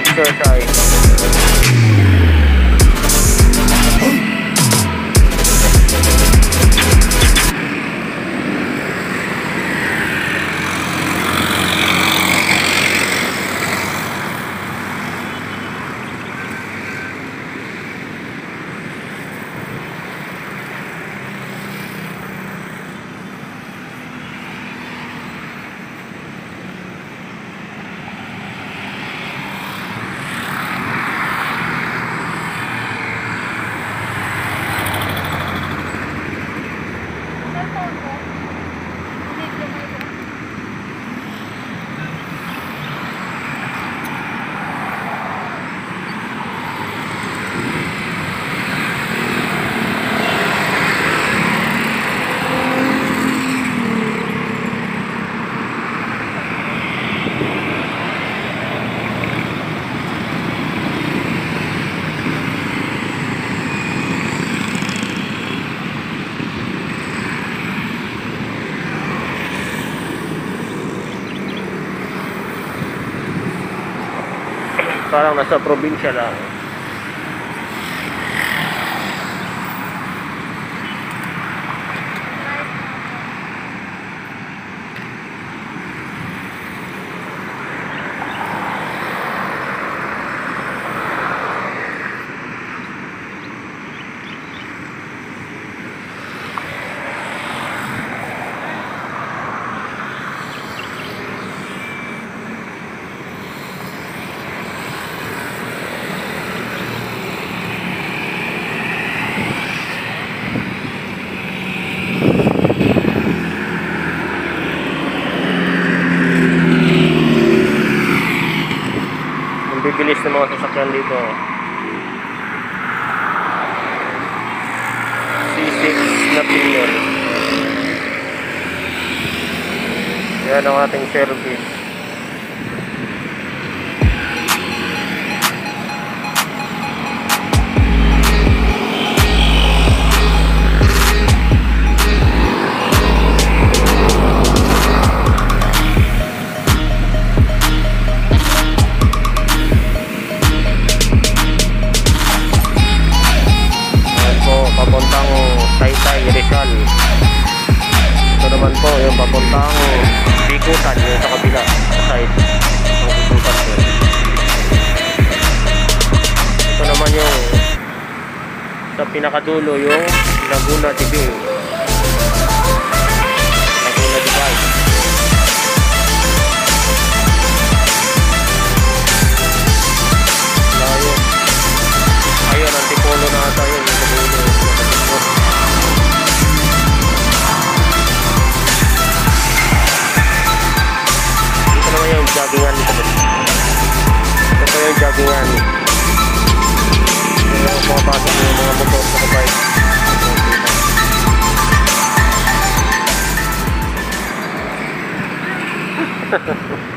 exercise. Parang nasa probinsya lang. Bibilis ng mga sasakyan dito. C6 na pier. Yan ang ating service. Papuntang Taytay, Rizal. Ito naman po yung papuntang Bikutan, yung sa kabila side ng Bikutan po. Ito naman yung sa pinakadulo yung Laguna Tibing, Laguna Tibay. Layo. Ayun, Antipolo na ata yun yung kadulo. Yung joggingan dito. Ito po yung joggingan. Ito yung pumapasok yung mga motor sa bike.